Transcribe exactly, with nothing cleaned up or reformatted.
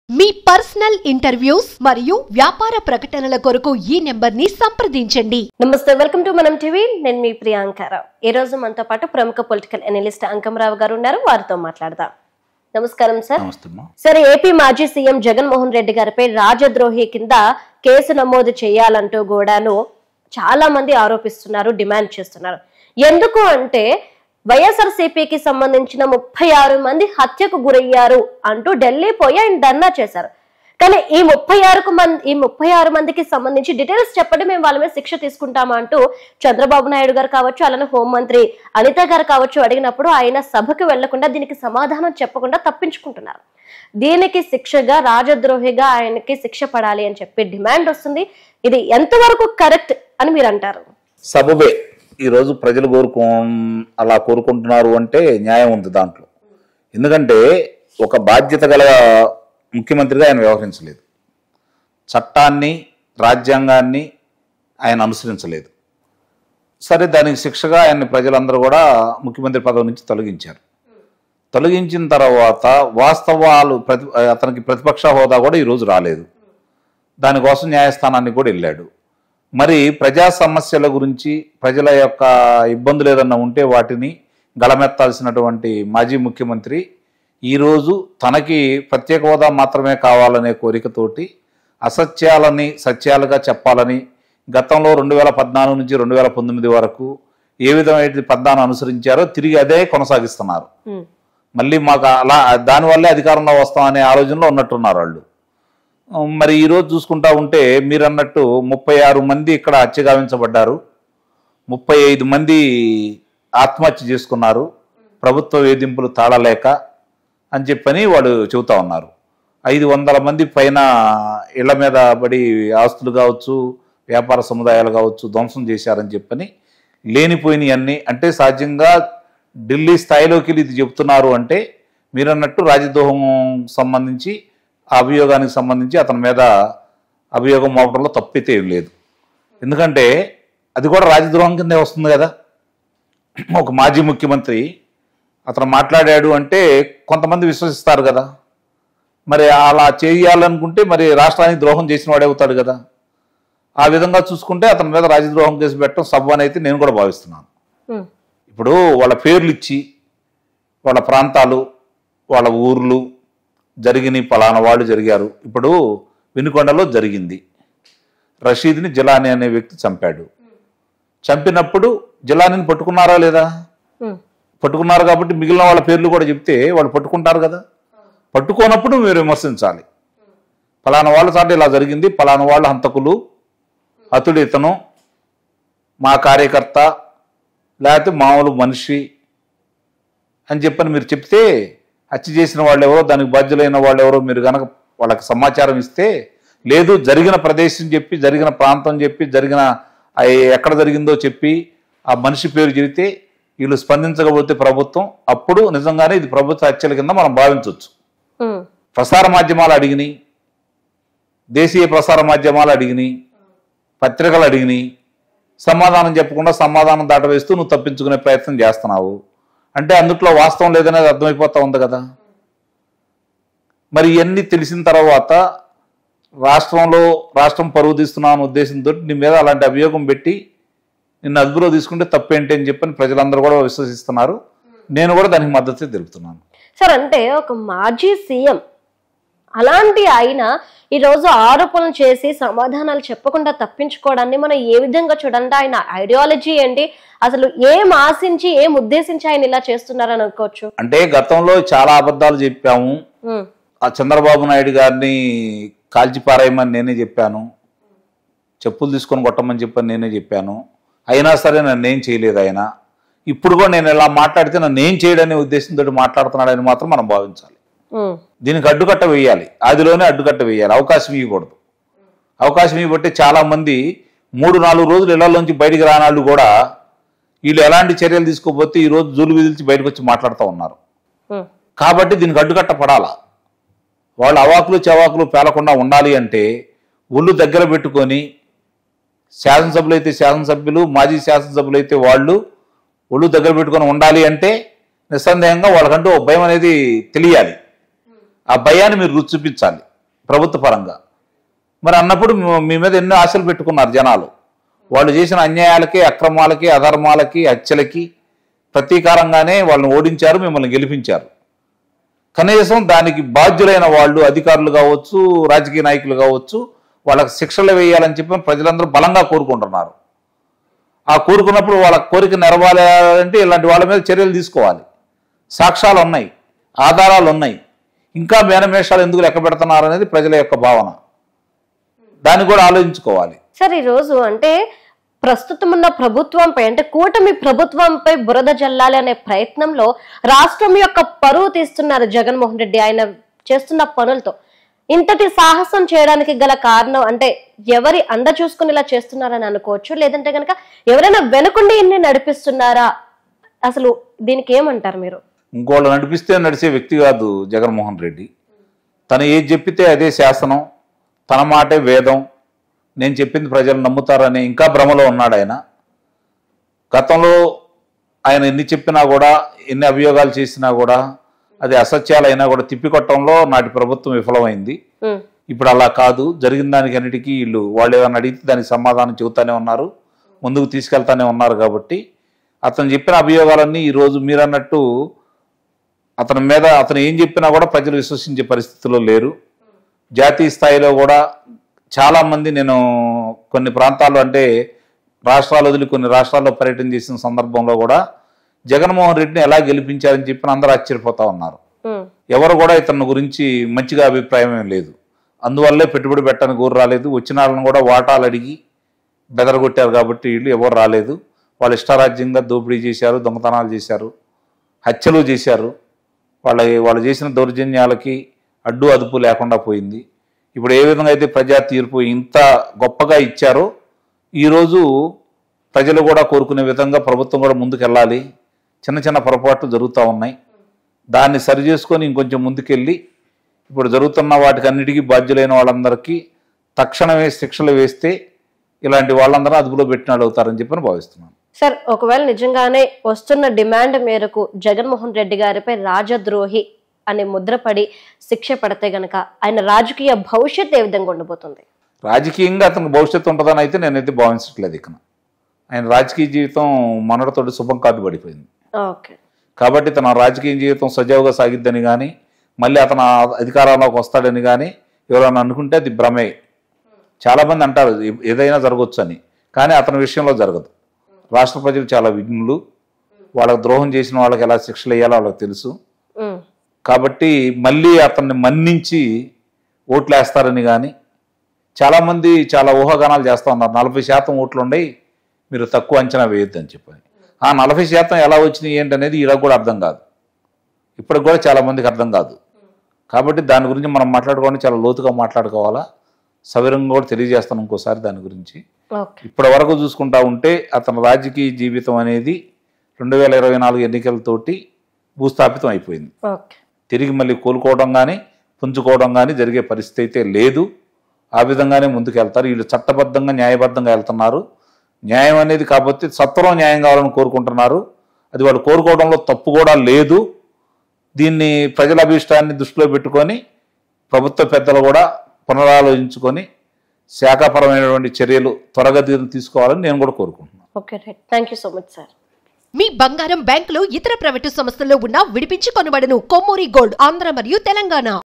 మీ personal interviews మరియు వ్యాపార ప్రకటనల కొరకు ఈ నెంబర్ ని సంప్రదించండి. నమస్తే, వెల్కమ్ టు మనం టీవీ. నేను మీ ప్రియాంకారావు. ఈ రోజు మనతో పాటు ప్రముఖ పొలిటికల్ అనలిస్ట్ అంకంరావు గారు ఉన్నారు. వారితో మాట్లాడదాం. నమస్కారం సార్. సార్, ఏపీ మాజీ సీఎం జగన్మోహన్ రెడ్డి గారిపై రాజద్రోహి కింద కేసు నమోదు చేయాలంటూ కూడాను చాలా మంది ఆరోపిస్తున్నారు, డిమాండ్ చేస్తున్నారు. ఎందుకు అంటే వైఎస్ఆర్సీపీకి సంబంధించిన ముప్పై ఆరు మంది హత్యకు గురయ్యారు అంటూ ఢిల్లీ పోయి ఆయన ధర్నా చేశారు. కానీ ఈ ముప్పై ఆరుకు మంది ఈ ముప్పై ఆరు మందికి సంబంధించి డీటెయిల్స్ చెప్పండి, మేము వాళ్ళ మీద శిక్ష తీసుకుంటామా అంటూ చంద్రబాబు నాయుడు గారు కావచ్చు, అలానే హోంమంత్రి అనిత గారు కావచ్చు అడిగినప్పుడు ఆయన సభకు వెళ్లకుండా దీనికి సమాధానం చెప్పకుండా తప్పించుకుంటున్నారు. దీనికి శిక్షగా రాజద్రోహిగా ఆయనకి శిక్ష పడాలి అని చెప్పి డిమాండ్ వస్తుంది. ఇది ఎంతవరకు కరెక్ట్ అని మీరు అంటారు? సబబే ఈరోజు ప్రజలు కోరుకో అలా కోరుకుంటున్నారు అంటే న్యాయం ఉంది దాంట్లో. ఎందుకంటే ఒక బాధ్యత గల ముఖ్యమంత్రిగా ఆయన వ్యవహరించలేదు, చట్టాన్ని రాజ్యాంగాన్ని ఆయన అనుసరించలేదు. సరే, దానికి శిక్షగా ఆయన్ని ప్రజలందరూ కూడా ముఖ్యమంత్రి పదవి నుంచి తొలగించారు. తొలగించిన తర్వాత వాస్తవాలు ప్రతి అతనికి ప్రతిపక్ష హోదా కూడా ఈరోజు రాలేదు. దానికోసం న్యాయస్థానానికి కూడా వెళ్ళాడు. మరి ప్రజా సమస్యల గురించి, ప్రజల యొక్క ఇబ్బందులు ఏదన్నా ఉంటే వాటిని గళమెత్తాల్సినటువంటి మాజీ ముఖ్యమంత్రి ఈరోజు తనకి ప్రత్యేక హోదా మాత్రమే కావాలనే కోరికతోటి అసత్యాలని సత్యాలుగా చెప్పాలని గతంలో రెండు వేల పద్నాలుగు నుంచి రెండు వేల పంతొమ్మిది వరకు ఏ విధమైన పద్నాను అనుసరించారో తిరిగి అదే కొనసాగిస్తున్నారు. మళ్ళీ మాకు అలా దానివల్లే అధికారంలో వస్తామనే ఆలోచనలో ఉన్నట్టున్నారు వాళ్ళు. మరి ఈరోజు చూసుకుంటా ఉంటే మీరు అన్నట్టు ముప్పై ఆరు మంది ఇక్కడ హత్య గావించబడ్డారు, ముప్పై ఐదు మంది ఆత్మహత్య చేసుకున్నారు ప్రభుత్వ వేధింపులు తాళలేక అని చెప్పని వాళ్ళు చెబుతా ఉన్నారు. ఐదు వందల మంది పైన ఇళ్ల మీద పడి ఆస్తులు కావచ్చు, వ్యాపార సముదాయాలు కావచ్చు ధ్వంసం చేశారని చెప్పని లేనిపోయినవన్నీ. అంటే సహజంగా ఢిల్లీ స్థాయిలోకి ఇది చెబుతున్నారు అంటే మీరన్నట్టు రాజద్రోహం సంబంధించి ఆ అభియోగానికి సంబంధించి అతని మీద అభియోగం మోపడంలో తప్పైతే ఏం లేదు. ఎందుకంటే అది కూడా రాజద్రోహం కిందే వస్తుంది కదా. ఒక మాజీ ముఖ్యమంత్రి అతను మాట్లాడాడు అంటే కొంతమంది విశ్వసిస్తారు కదా. మరి అలా చేయాలనుకుంటే మరి రాష్ట్రానికి ద్రోహం చేసిన వాడే అవుతాడు కదా. ఆ విధంగా చూసుకుంటే అతని మీద రాజద్రోహం కేసు పెట్టడం సబ్ అని అయితే నేను కూడా భావిస్తున్నాను. ఇప్పుడు వాళ్ళ పేర్లు ఇచ్చి వాళ్ళ ప్రాంతాలు, వాళ్ళ ఊర్లు జరిగిన పలానా వాళ్ళు జరిగారు. ఇప్పుడు వినుకొండలో జరిగింది, రషీద్ని జిలానీ అనే వ్యక్తి చంపాడు. చంపినప్పుడు జిలానీని పట్టుకున్నారా లేదా? పట్టుకున్నారు. కాబట్టి మిగిలిన వాళ్ళ పేర్లు కూడా చెప్తే వాళ్ళు పట్టుకుంటారు కదా. పట్టుకోనప్పుడు మీరు విమర్శించాలి. పలానా వాళ్ళ చాటు ఇలా జరిగింది, పలానా వాళ్ళ హంతకులు, అతడు ఇతను మా కార్యకర్త లేకపోతే మామూలు మనిషి అని చెప్పని మీరు చెప్తే హత్య చేసిన వాళ్ళు ఎవరో, దానికి బాధ్యులైన వాళ్ళు ఎవరో మీరు కనుక వాళ్ళకి సమాచారం ఇస్తే, లేదు జరిగిన ప్రదేశం చెప్పి, జరిగిన ప్రాంతం చెప్పి, జరిగిన ఎక్కడ జరిగిందో చెప్పి ఆ మనిషి పేరు చెబితే వీళ్ళు స్పందించకపోతే ప్రభుత్వం, అప్పుడు నిజంగానే ఇది ప్రభుత్వ హత్యల కింద మనం భావించవచ్చు. ప్రసార మాధ్యమాలు అడిగినాయి, దేశీయ ప్రసార మాధ్యమాలు అడిగినాయి, పత్రికలు అడిగినాయి, సమాధానం చెప్పకుండా సమాధానం దాటవేస్తూ నువ్వు తప్పించుకునే ప్రయత్నం చేస్తున్నావు అంటే అందుట్లో వాస్తవం లేదనేది అర్థమైపోతా ఉంది కదా. మరి ఇవన్నీ తెలిసిన తర్వాత రాష్ట్రంలో రాష్ట్రం పరువు తీస్తున్నాను ఉద్దేశంతో నీ మీద అలాంటి అభియోగం పెట్టి నిన్ను అదుపులో తీసుకుంటే తప్పేంటి అని చెప్పని ప్రజలందరూ కూడా విశ్వసిస్తున్నారు. నేను కూడా దానికి మద్దతు తెలుపుతున్నాను. సార్, అంటే ఒక మాజీ సీఎం అలాంటి ఆయన ఈ రోజు ఆరోపణలు చేసి సమాధానాలు చెప్పకుండా తప్పించుకోవడాన్ని మనం ఏ విధంగా చూడాలంటే ఆయన ఐడియాలజీ ఏంటి, అసలు ఏం ఆశించి ఏం ఉద్దేశించి ఆయన ఇలా చేస్తున్నారని అనుకోవచ్చు? అంటే గతంలో చాలా అబద్ధాలు చెప్పాము. ఆ చంద్రబాబు నాయుడు గారిని కాల్చిపారేయమని నేనే చెప్పాను, చెప్పులు తీసుకొని కొట్టమని చెప్పని నేనే చెప్పాను. అయినా సరే నన్ను ఏం చేయలేదు ఆయన. ఇప్పుడు కూడా నేను ఇలా మాట్లాడితే నన్ను ఏం చేయడనే ఉద్దేశంతో మాట్లాడుతున్నాడని మాత్రం మనం భావించాలి. దీనికి అడ్డుకట్ట వేయాలి, ఆదిలోనే అడ్డుకట్ట వేయాలి, అవకాశం ఇవ్వకూడదు. అవకాశం ఇవ్వబట్టి చాలా మంది మూడు నాలుగు రోజులు ఇళ్లలోంచి బయటికి రానాళ్ళు కూడా వీళ్ళు ఎలాంటి చర్యలు తీసుకోకపోతే ఈ రోజు జూలు విదిల్చి బయటకు వచ్చి మాట్లాడుతూ ఉన్నారు. కాబట్టి దీనికి అడ్డుకట్ట పడాలా. వాళ్ళు అవాకులు చవాకులు పేలకుండా ఉండాలి అంటే ఒళ్ళు దగ్గర పెట్టుకొని శాసనసభ్యులు అయితే శాసనసభ్యులు, మాజీ శాసనసభ్యులు అయితే వాళ్ళు ఒళ్ళు దగ్గర పెట్టుకొని ఉండాలి అంటే నిస్సందేహంగా వాళ్ళకంటూ భయం అనేది తెలియాలి. ఆ భయాన్ని మీరు రుచి చూపించాలి. ప్రభుత్వ పరంగా. మరి అన్నప్పుడు మీ మీద ఎన్నో ఆశలు పెట్టుకున్నారు జనాలు. వాళ్ళు చేసిన అన్యాయాలకి, అక్రమాలకి, అధర్మాలకి, హత్యలకి ప్రతీకారంగానే వాళ్ళని ఓడించారు, మిమ్మల్ని గెలిపించారు. కనీసం దానికి బాధ్యులైన వాళ్ళు, అధికారులు కావచ్చు, రాజకీయ నాయకులు కావచ్చు, వాళ్ళకి శిక్షలు వేయాలని చెప్పి ప్రజలందరూ బలంగా కోరుకుంటున్నారు. ఆ కోరుకున్నప్పుడు వాళ్ళ కోరిక నెరవేరాలంటే ఇలాంటి వాళ్ళ మీద చర్యలు తీసుకోవాలి. సాక్ష్యాలు ఉన్నాయి, ఆధారాలు ఉన్నాయి. ఇంకా మేనమేషాలు ఎందుకు లెక్క పెడుతున్నారు అనేది ప్రజల యొక్క భావన. దాన్ని కూడా ఆలోచించుకోవాలి. సార్, ఈరోజు అంటే ప్రస్తుతం ఉన్న ప్రభుత్వంపై అంటే కూటమి ప్రభుత్వంపై బురద జల్లాలి అనే ప్రయత్నంలో రాష్ట్రం యొక్క పరువు తీస్తున్నారు జగన్మోహన్ రెడ్డి ఆయన చేస్తున్న పనులతో. ఇంతటి సాహసం చేయడానికి గల కారణం అంటే ఎవరి అండ చూసుకుని ఇలా చేస్తున్నారని అనుకోవచ్చు, లేదంటే కనుక ఎవరైనా వెనుకుండి ఇన్ని నడిపిస్తున్నారా? అసలు దీనికి ఏమంటారు మీరు? ఇంకోళ్ళు నడిపిస్తే నడిచే వ్యక్తి కాదు జగన్మోహన్ రెడ్డి. తను ఏది చెప్పితే అదే శాసనం, తన మాటే వేదం, నేను చెప్పింది ప్రజలు నమ్ముతారని ఇంకా భ్రమలో ఉన్నాడు ఆయన. గతంలో ఆయన ఎన్ని చెప్పినా కూడా, ఎన్ని అభియోగాలు చేసినా కూడా, అది అసత్యాలైనా కూడా తిప్పికొట్టడంలో నాటి ప్రభుత్వం విఫలమైంది. ఇప్పుడు అలా కాదు. జరిగిన దానికి అన్నిటికీ వీళ్ళు వాళ్ళు ఏదైనా అడిగితే దానికి సమాధానం చెబుతానే ఉన్నారు, ముందుకు తీసుకెళ్తానే ఉన్నారు. కాబట్టి అతను చెప్పిన అభియోగాలన్నీ ఈరోజు మీరు అన్నట్టు అతని మీద అతను ఏం చెప్పినా కూడా ప్రజలు విశ్వసించే పరిస్థితుల్లో లేరు. జాతీయ స్థాయిలో కూడా చాలామంది, నేను కొన్ని ప్రాంతాల్లో అంటే రాష్ట్రాలు వదిలి కొన్ని రాష్ట్రాల్లో పర్యటన చేసిన సందర్భంలో కూడా జగన్మోహన్ రెడ్డిని ఎలా గెలిపించారని చెప్పి అందరూ ఆశ్చర్యపోతా ఉన్నారు. ఎవరు కూడా ఇతని గురించి మంచిగా అభిప్రాయం ఏం లేదు. అందువల్లే పెట్టుబడి పెట్టడానికి ఊరు రాలేదు. వచ్చిన వాళ్ళని కూడా వాటాలు అడిగి బెదరగొట్టారు కాబట్టి వీళ్ళు ఎవరు రాలేదు. వాళ్ళు ఇష్టారాజ్యంగా దోపిడీ చేశారు, దొంగతనాలు చేశారు, హత్యలు చేశారు. వాళ్ళ వాళ్ళు చేసిన దౌర్జన్యాలకి అడ్డు అదుపు లేకుండా పోయింది. ఇప్పుడు ఏ విధంగా అయితే ప్రజా తీర్పు ఇంత గొప్పగా ఇచ్చారో ఈరోజు ప్రజలు కూడా కోరుకునే విధంగా ప్రభుత్వం కూడా ముందుకు వెళ్ళాలి. చిన్న చిన్న పొరపాట్లు జరుగుతూ ఉన్నాయి. దాన్ని సరి చేసుకొని ఇంకొంచెం ముందుకెళ్ళి ఇప్పుడు జరుగుతున్న వాటికి అన్నిటికీ బాధ్యులైన వాళ్ళందరికీ తక్షణమే శిక్షలు వేస్తే ఇలాంటి వాళ్ళందరూ అదుపులో పెట్టినాడు అవుతారని చెప్పి భావిస్తున్నాను. సార్, ఒకవేళ నిజంగానే వస్తున్న డిమాండ్ మేరకు జగన్మోహన్ రెడ్డి గారిపై రాజద్రోహి అనే ముద్రపడి శిక్ష పడితే గనక ఆయన రాజకీయ భవిష్యత్తు ఏ విధంగా ఉండబోతుంది? రాజకీయంగా అతనికి భవిష్యత్తు ఉంటుందని అయితే నేనైతే భావించట్లేదు. ఇక ఆయన రాజకీయ జీవితం మనడతోటి శుభం కార్డు పడిపోయింది. కాబట్టి తన రాజకీయ జీవితం సజావుగా సాగిద్దని కానీ, మళ్ళీ అతను అధికారంలోకి వస్తాడని కానీ ఎవరైనా అనుకుంటే అది భ్రమే. చాలామంది అంటారు ఏదైనా జరగవచ్చు అని, కానీ అతని విషయంలో జరగదు. రాష్ట్ర ప్రజలు చాలా విఘ్నులు. వాళ్ళకి ద్రోహం చేసిన వాళ్ళకి ఎలా శిక్షలు వేయాలో వాళ్ళకి తెలుసు. కాబట్టి మళ్ళీ అతన్ని మన్నించి ఓట్లు వేస్తారని కానీ చాలామంది చాలా ఊహాగానాలు చేస్తూ ఉన్నారు. నలభై శాతం ఓట్లు ఉండయి, మీరు తక్కువ అంచనా వేయొద్దని చెప్పని. ఆ నలభై శాతం ఎలా వచ్చినాయి ఏంటనేది ఈరోజు కూడా అర్థం కాదు, ఇప్పటికి కూడా చాలామందికి అర్థం కాదు. కాబట్టి దాని గురించి మనం మాట్లాడుకోవాలి, చాలా లోతుగా మాట్లాడుకోవాలా. సవిరంగా కూడా తెలియజేస్తాను ఇంకోసారి దాని గురించి. ఇప్పటి వరకు చూసుకుంటా ఉంటే అతని రాజకీయ జీవితం అనేది రెండు వేల ఇరవై నాలుగు ఎన్నికలతోటి భూస్థాపితం అయిపోయింది. తిరిగి మళ్ళీ కోలుకోవడం కానీ పుంజుకోవడం కానీ జరిగే పరిస్థితి అయితే లేదు. ఆ విధంగానే ముందుకు వెళ్తారు. వీళ్ళు చట్టబద్ధంగా న్యాయబద్ధంగా వెళ్తున్నారు. న్యాయం అనేది కాకపోతే సత్వరం న్యాయం కావాలని కోరుకుంటున్నారు. అది వాళ్ళు కోరుకోవడంలో తప్పు కూడా లేదు. దీన్ని ప్రజల అభిష్టాన్ని దృష్టిలో పెట్టుకొని ప్రభుత్వ పెద్దలు కూడా పునరాలోచించుకొని శాఖాపరమైనటువంటి చర్యలు త్వరగతిని తీసుకోవాలని నేను కూడా కోరుకుంటున్నాను. Okay, right. Thank you so much sir. మీ బంగారం బ్యాంకులో ఇతర ప్రైవేటు సంస్థల్లో ఉన్న విడిపించి కొనబడను. కొమ్మూరి గోల్డ్, ఆంధ్ర మరియు తెలంగాణ.